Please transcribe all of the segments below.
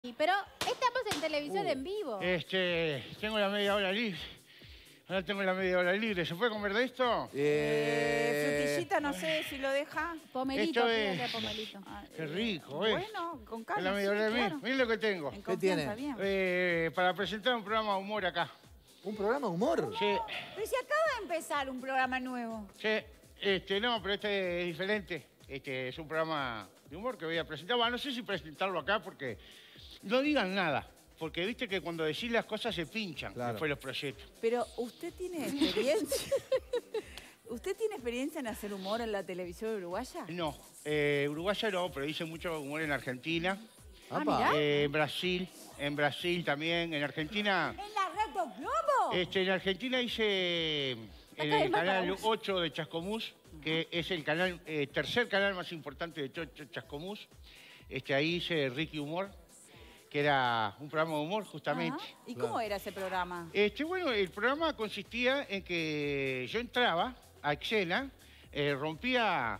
Pero estamos en televisión en vivo. Tengo la media hora libre. Ahora tengo la media hora libre. ¿Se puede comer de esto? Frutillita, no sé si lo deja. Pomelito, Esto fíjate, es- pomelito. Qué rico, ¿eh? Bueno, con Es calma. la media hora de mí. Miren lo que tengo. En confianza, tiene? bien. Para presentar un programa de humor acá. ¿Un programa de humor? Sí, Pero si acaba de empezar un programa nuevo. sí. No, pero este es diferente. Este es un programa de humor que voy a presentar. Bueno, no sé si presentarlo acá porque no digan nada. Porque viste que cuando decís las cosas se pinchan Claro. después los proyectos. Pero usted tiene experiencia. ¿Usted tiene experiencia en hacer humor en la televisión uruguaya? No, uruguaya no, pero hice mucho humor en Argentina. Apa. mirá. En Brasil también, en Argentina. ¿En la Reto Globo? En Argentina hice en el canal 8 de Chascomús, que es el canal, tercer canal más importante de Chascomús. Ahí hice Ricky Humor, que era un programa de humor justamente. Ajá. ¿Y cómo era ese programa? Bueno, el programa consistía en que yo entraba a escena, rompía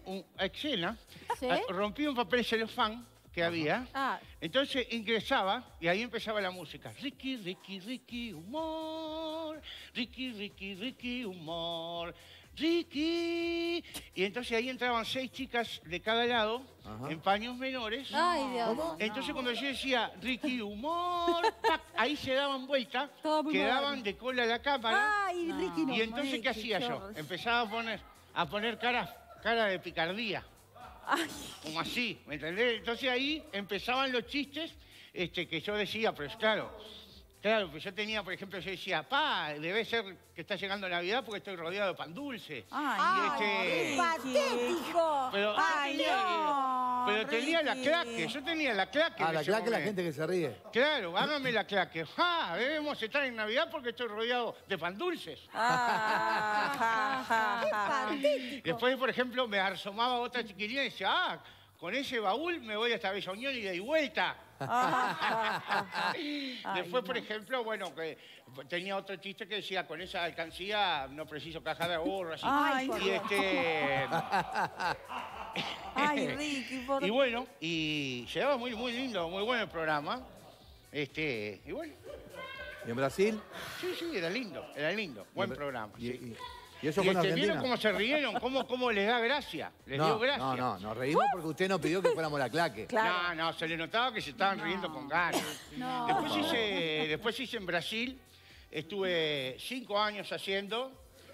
¿Sí? rompía un papel celofán que había. Ah, Entonces ingresaba y ahí empezaba la música. Ricky, Ricky, Ricky, humor. Ricky, Ricky, Ricky, humor. Ricky. Y entonces ahí entraban 6 chicas de cada lado, Ajá. en paños menores. ay, Dios. Entonces cuando yo decía Ricky, humor, ¡pac! Ahí se daban vuelta, Todo muy quedaban de cola a la cámara. Ay, Ricky no. Y entonces, Ay, ¿qué hacía yo? chorro. Empezaba a poner cara de picardía. Como así, ¿me entendés? Entonces ahí empezaban los chistes que yo decía, pero claro, pues yo tenía, por ejemplo, yo decía, debe ser que está llegando Navidad porque estoy rodeado de pan dulce. Ay, Y patético. Pero, Ay, no. pero tenía la Ricky. claque, yo tenía la claque. Ah, en la ese claque es la momento. gente que se ríe. Claro, hágame la claque. Debemos estar en Navidad porque estoy rodeado de pan dulces. Qué patético. Después, por ejemplo, me asomaba otra chiquilina y decía, con ese baúl me voy hasta Bella Unión y de vuelta. Después, por ejemplo, bueno, que tenía otro chiste que decía, con esa alcancía no preciso caja de ahorro, así. Ay, Y Ay, Ricky, por y bueno, y llegaba muy, muy lindo, muy bueno el programa. Y bueno, ¿Y en Brasil? sí, era lindo, buen programa. ¿Y, sí. y eso Y fue en ¿vieron Argentina? cómo se rieron? ¿Cómo les da gracia? Les dio gracia. No, nos reímos porque usted nos pidió que fuéramos la claque. Claro. No, se le notaba que se estaban riendo con ganas. No. Después hice en Brasil, estuve 5 años haciendo.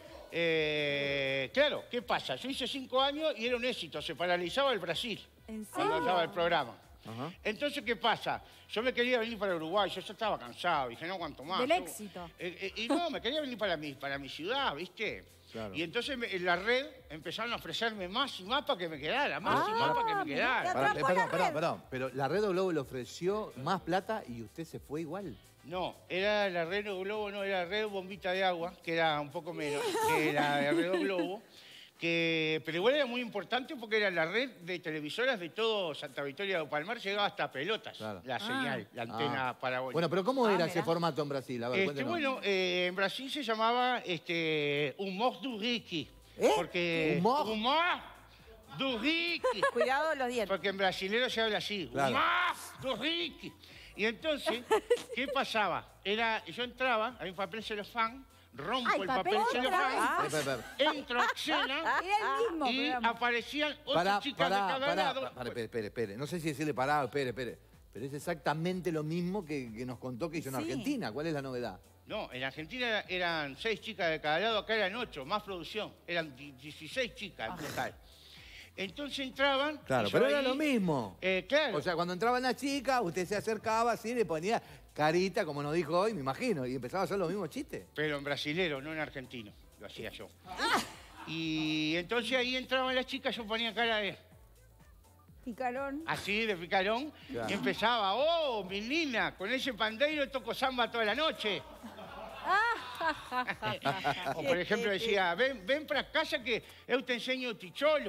Claro, ¿qué pasa? Yo hice 5 años y era un éxito, se paralizaba el Brasil ¿En cuando serio? estaba el programa. Ajá. Entonces, ¿qué pasa? Yo me quería venir para Uruguay, yo ya estaba cansado, dije, no aguanto más. Del Yo- éxito. y no, me quería venir para mi ciudad, ¿viste? Claro. Y entonces en la red empezaron a ofrecerme más y más para que me quedara, más y más para que me mirá, quedara. te atrapó la red. Perdón. Pero la Red Globo le ofreció más plata y usted se fue igual. No, era la Red Globo, no, era la Red Bombita de Agua, que era un poco menos que la de Red Globo. Pero igual era muy importante porque era la red de televisoras de todo Santa Victoria do Palmar, llegaba hasta Pelotas, Claro. la señal, la antena parabólica. Bueno, pero ¿cómo era ese mirá. formato en Brasil? A ver, cuéntenos. Bueno, en Brasil se llamaba Humor do Ricky. ¿Eh? Porque ¿Humor? Humor do Ricky. Cuidado los dientes. Porque en brasilero se habla así. Claro. Humor do Ricky. Y entonces, ¿qué pasaba? Yo entraba, había un papel celofán, rompo Ay, el papel papel otra celofán, Espera. entro a escena Era el mismo y programa. aparecían otras chicas de cada lado. Espere. No sé si decirle parado, espere. Pero es exactamente lo mismo que nos contó que hizo en Sí. Argentina. ¿Cuál es la novedad? No, en Argentina eran 6 chicas de cada lado, acá eran 8, más producción. Eran 16 chicas en total. Entonces entraban... Claro, y yo pero era ahí- lo mismo. Claro. O sea, cuando entraban las chicas, usted se acercaba así, le ponía carita, como nos dijo hoy, me imagino, y empezaba a hacer los mismos chistes. Pero en brasilero, no en argentino. Lo hacía yo. Y entonces ahí entraban las chicas, yo ponía cara de... Picarón. Así, de picarón. Claro. Y empezaba, mi nina, con ese pandeiro toco samba toda la noche. O por ejemplo decía, ven para casa que yo te enseño ticholo.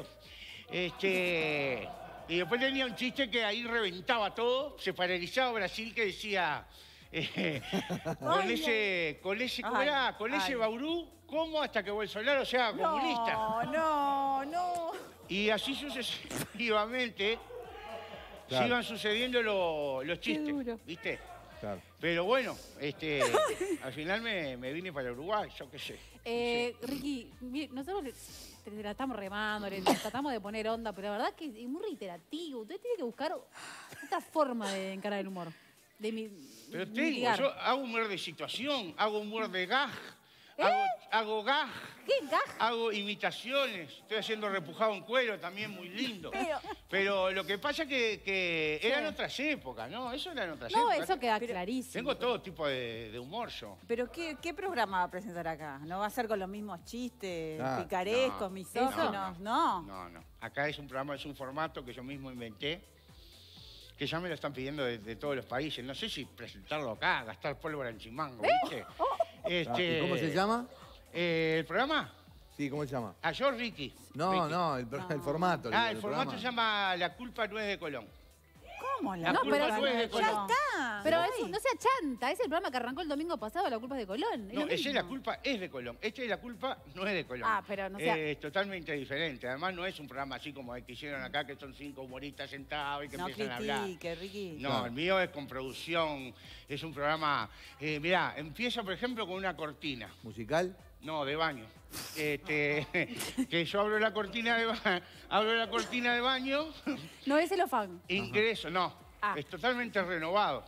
Y después tenía un chiste que ahí reventaba todo, se paralizaba Brasil, que decía, con ese, ¿cómo era? Con ese Bauru, ¿cómo? Hasta que Bolsonaro sea comunista. No. Y así sucesivamente, Claro. se iban sucediendo los chistes, duro. ¿viste? Claro. Pero bueno, al final me vine para Uruguay, yo qué sé. Ricky, mire, nosotros te la estamos remando, le tratamos de poner onda, pero la verdad es que es muy reiterativo. Usted tiene que buscar otra forma de encarar el humor. Pero mitigar. yo hago humor de situación, hago humor de gag, hago gag, ¿Qué gag? hago imitaciones, estoy haciendo repujado en cuero también muy lindo. Pero lo que pasa es que eran otras épocas, ¿no? Eso eran otras No, épocas. eso queda clarísimo. Tengo todo tipo de humor yo. ¿Pero qué programa va a presentar acá? ¿No va a ser con los mismos chistes Ah, picarescos, no. misóginos? No. No. Acá es un programa, es un formato que yo mismo inventé, que ya me lo están pidiendo de todos los países. No sé si presentarlo acá, gastar pólvora en Chimango, ¿viste? ¿Y cómo se llama? ¿El programa? Sí, ¿cómo se llama? Yo, Ricky. No, Ricky. no, el formato. El formato se llama La culpa no es de Colón. ¿Cómo La No, culpa pero no es de Ya Colón. está. Pero Ay. eso, no sea chanta, es el programa que arrancó el domingo pasado, La culpa es de Colón. No, lo ese es mismo. La culpa es de Colón. Este es La culpa no es de Colón. Ah, pero no sea- Es totalmente diferente. Además, no es un programa así como el que hicieron acá, que son 5 humoristas sentados y que No empiezan a hablar. critique, Ricky. No, Claro. el mío es con producción, es un programa... mirá, empieza, por ejemplo, con una cortina. ¿Musical? No, de baño. Que yo abro la cortina de baño, No es celofán. ingreso, no. Ah. Es totalmente renovado.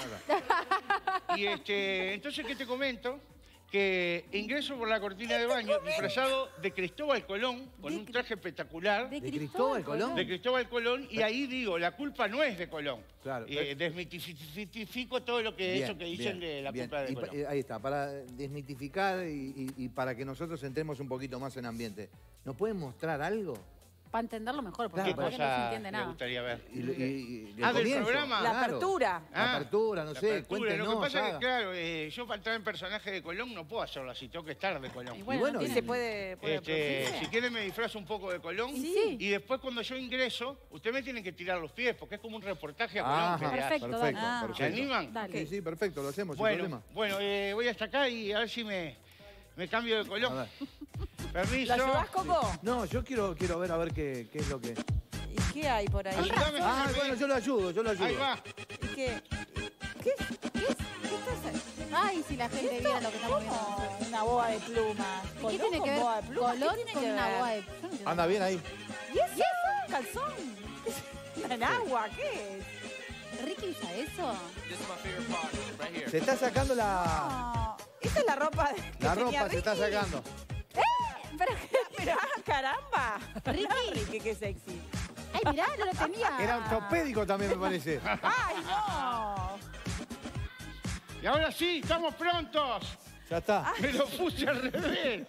Y entonces, ¿qué te comento? Que ingreso por la cortina de baño disfrazado de Cristóbal Colón, con un traje espectacular. ¿De Cristóbal Colón? De Cristóbal Colón, y ahí digo, la culpa no es de Colón. Claro. Desmitifico todo lo que eso que dicen de la culpa de Colón. Ahí está, para desmitificar y para que nosotros entremos un poquito más en ambiente. ¿Nos pueden mostrar algo? Para entenderlo mejor, porque ¿Qué la verdad que no se cosa entiende le nada. gustaría ver? Del del comienzo, programa. La claro. apertura. La apertura, no La sé, apertura. cuéntenos. Lo que pasa es haga. que, claro, yo para entrar en personaje de Colón no puedo hacerlo así, tengo que estar de Colón. Y bueno, bueno, no ¿Y tiene- se puede Si quieren me disfrazo un poco de Colón. Sí. Y después cuando yo ingreso, ustedes me tienen que tirar los pies, porque es como un reportaje a Ajá, Colón. que le hacen. Perfecto, perfecto, dale. ¿Se perfecto. animan? Dale. Sí, sí, perfecto, lo hacemos sin Bueno, problema. voy hasta acá y a ver si me cambio de A Colón. ver. Permiso. ¿Lo ayudás, Coco? No, yo quiero ver a ver qué es lo que... ¿Y qué hay por ahí? Ayúdame. Ah, bueno, yo lo ayudo. Ahí va. ¿Y qué? ¿Qué estás haciendo? Ay, si la gente viera lo que estamos viendo. ¿Cómo? Una boa de plumas. ¿Qué ¿Colón tiene con que ver boa de plumas? Colón ¿Qué tiene con que una ver? boa de... Yo no entiendo. Anda bien ahí. ¿Y eso? ¿Calzón? ¿En agua? ¿Qué es? ¿Ricky usa eso? Se está sacando la No, esa es la ropa que tenía ropa, se está Ricky. sacando. Mirá, caramba. Ricky. Ricky, qué sexy. Ay, mirá, no lo tenía. Era ortopédico también, me parece. ¡Ay, no! Y ahora sí, estamos prontos. Ya está, Me lo puse al revés.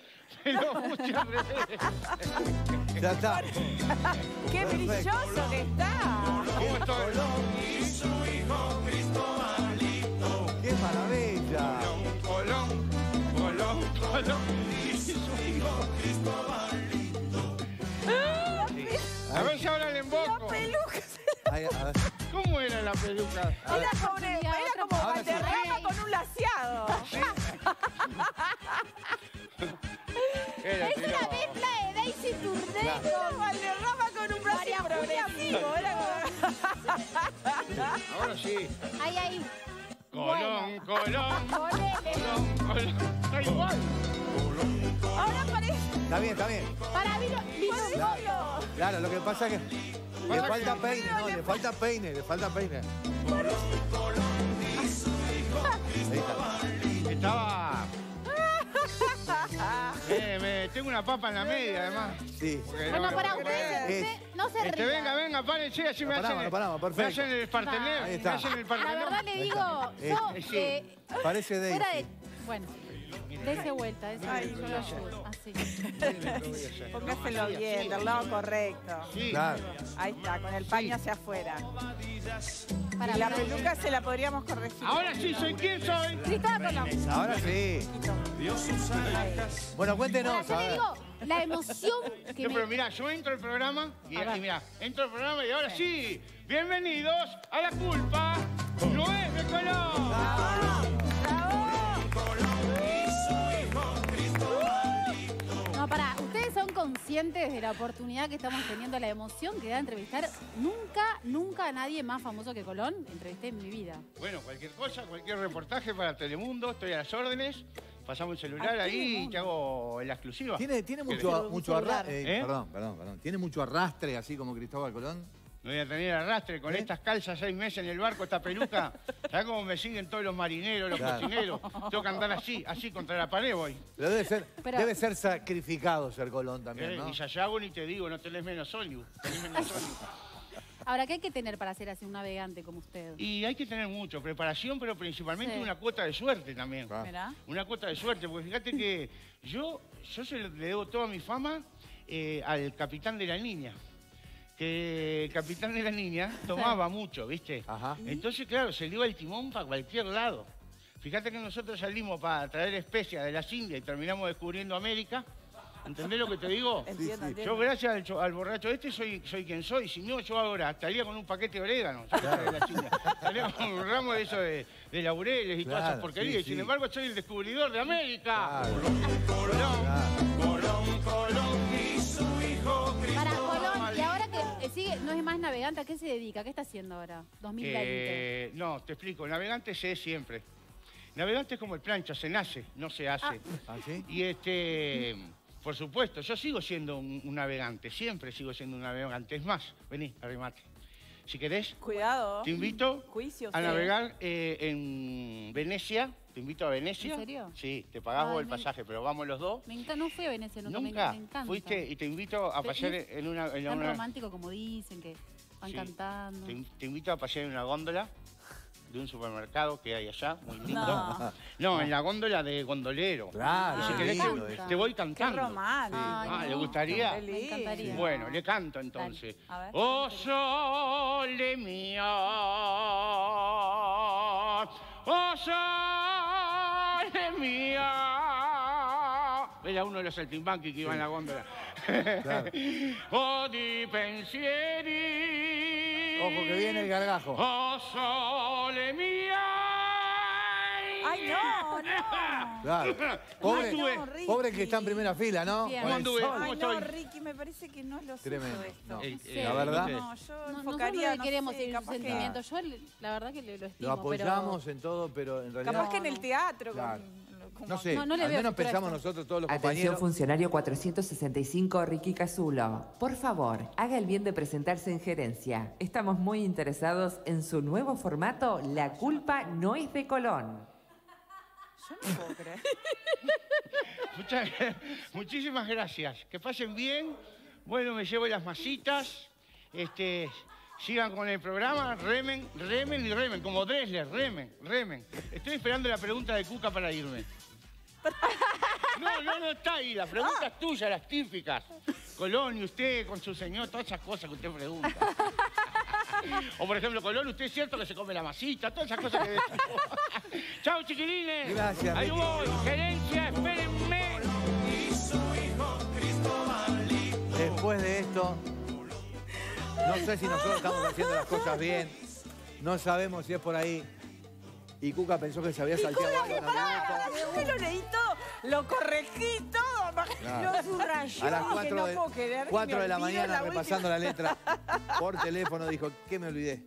ya está. ¡Qué brilloso que está! ¿Cómo estoy? ¡Qué maravilla! Colón. A ver si ahora le emboco. Pelucas. Ahí, a ver. ¿Cómo era la peluca? Era como Ahora sí. Valderrama con un laseado. Era Es una tirado. mezcla de Daisy Tourné Era Valderrama con un brazo María Julia progresivo. Era Ahora sí. Ahí. Colón. Ponele. Está igual. Ahora parece Está bien. Para vino Claro, lo que pasa es que le Pasa falta que- peine, no, le falta peine. Ahí está. Estaba... tengo una papa en la media, además. Sí. Porque Bueno, no- para ustedes, Es- usted no se ría. Venga, párense, así me Paramos, hacen... paramos, Me perfecto. hacen el partener. Ahí Me está. hacen el La partener. verdad le digo, yo, Sí. Parece fuera Daisy. de... Bueno, dese vuelta, yo lo ayudo. Así. Póngaselo bien, del lado correcto. Sí. Claro. Ahí está, con el paño hacia afuera. Para Y la peluca se la podríamos corregir. Ahora sí, ¿soy quién soy? Cristóbal Colón. Ahora sí. Bueno, cuéntenos. Ahora, yo a le ver. digo, la emoción que No, me... pero mirá, yo entro al programa y A ver. mirá, entro al programa y ahora sí, bienvenidos a La Culpa no es de Colón. No, pará, ustedes son conscientes conscientes de la oportunidad que estamos teniendo, la emoción que da entrevistar. Nunca a nadie más famoso que Colón entrevisté en mi vida. Bueno, cualquier cosa, cualquier reportaje para Telemundo, estoy a las órdenes. Pasamos el celular ¿A ahí y Telemundo? te hago la exclusiva. ¿Tiene mucho celular. arrastre? ¿Eh? Perdón. ¿Tiene mucho arrastre así como Cristóbal Colón? No voy a tener arrastre con estas calzas 6 meses en el barco, esta peluca. ¿Sabes cómo me siguen todos los marineros, los Claro. cocineros? Tengo que andar así contra la pared voy. Pero Pero- debe ser sacrificado ser Colón también, ¿no? Y Sayago ni te digo, no tenés menos ónibus. Tenés menos ónibus. Ahora, ¿qué hay que tener para ser así un navegante como usted? Y hay que tener mucho, preparación, pero principalmente Sí. una cuota de suerte también. Ah. Mirá. Una cuota de suerte, porque fíjate que yo le debo toda mi fama al capitán de la Niña. Que el capitán de la Niña tomaba mucho, ¿viste? Ajá. Entonces, claro, se le iba el timón para cualquier lado. Fíjate que nosotros salimos para traer especias de las Indias y terminamos descubriendo América. ¿Entendés lo que te digo? Entiendo, sí. entiendo. Yo, gracias al borracho este, soy quien soy. Si no, yo ahora estaría con un paquete de orégano. Yo de la China. Estaría con un ramo de eso de laureles y todas Claro, esas porquerías. sí, Y sin sí. embargo, soy el descubridor de América. Claro. Para Colón, y ahora que sigue, no es más navegante, ¿a qué se dedica? ¿Qué está haciendo ahora? 2020. No, te explico. Navegante se es siempre. Navegante es como el plancha, se nace, no se hace. ¿Ah, sí? Y por supuesto, yo sigo siendo un navegante, siempre sigo siendo un navegante. Es más, vení, arrimate. Si querés, Cuidado. te invito Juicio, a sí. navegar en Venecia. Te invito a Venecia. ¿En serio? Sí, te pagás Ay, vos el me- pasaje, pero vamos los dos. No fui a Venecia nunca, Nunca. me encanta. Fuiste y te invito a Pero pasear es en una... en Tan una- romántico como dicen, que van Sí. cantando. Te invito a pasear en una góndola de un supermercado que hay allá, muy lindo. No. No, en la góndola de gondolero. Claro, Y si Ah, querés, me te, encanta. te voy Qué cantando. romántico. Ay, Ah, ¿le no. gustaría? Qué Me encantaría. lindo. Bueno, le canto entonces. A ver. Oh, sole mía, oh, sole mía. Era uno de los saltimbanqui que iba en la góndola. Claro. Oh, di pensieri. Ojo que viene el gargajo. Oh, sole mía. Ay, no, no. Claro. ¿Cómo Ay, estuve? no, Ricky. Pobre que está en primera fila, ¿no? Bien. Con el ¿Cómo anduve? sol. ¿Cómo Ay, no, estoy? Ricky, me parece que no es lo suyo Tremendo. esto. No. sé. La verdad, No, yo Nosotros enfocaría, no no queremos sé, ir capaz sus que- sentimientos. Yo la verdad que lo estimo, lo apoyamos en todo, pero en realidad... Capaz que en No, el no. teatro. Claro. Como- No sé, No, no le al veo menos futuro a pensamos esto. nosotros todos los Atención compañeros. funcionario 465 Ricky Cazulo. Por favor, haga el bien de presentarse en gerencia. Estamos muy interesados en su nuevo formato La culpa no es de Colón. Yo no puedo creer. Muchísimas gracias. Que pasen bien. Bueno, me llevo las masitas. Sigan con el programa. Remen, remen y remen. Como Dressler, remen, remen. Estoy esperando la pregunta de Cuca para irme. No está ahí. La pregunta es tuya, las típicas. Colón, y usted con su señor, todas esas cosas que usted pregunta. O por ejemplo, Colón, ¿usted es cierto que se come la masita? Todas esas cosas que decimos. Chao, chiquilines. Gracias, Ahí Ricky. voy. Gerencia, espérenme. Después de esto, no sé si nosotros estamos haciendo las cosas bien. No sabemos si es por ahí. Y Cuca pensó que se había salteado algo en la Yo me lo leí todo, lo corregí todo, Claro. lo subrayó, A las que 4 no de, puedo creer que 4 me de la olvido mañana, última- repasando la letra, por teléfono, dijo, ¿qué me olvidé?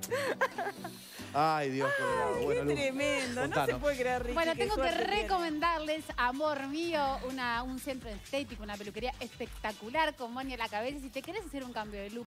Ay, Dios, qué bravo. Qué Bueno, Lu, tremendo, no se contanos. puede creer, Ricky. Bueno, qué tengo que suerte tiene. recomendarles, amor mío, un centro estético, una peluquería espectacular con Monia a la cabeza. Si te querés hacer un cambio de look,